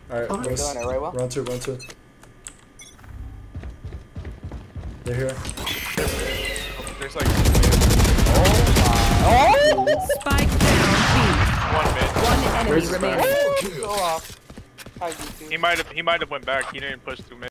Alright, We're doing it, right, Will? run two. They're here. There's like. Oh! Spike down. One mid. One enemy Where's the remaining. Go off. Hi, YouTube. He might have went back. He didn't push through mid.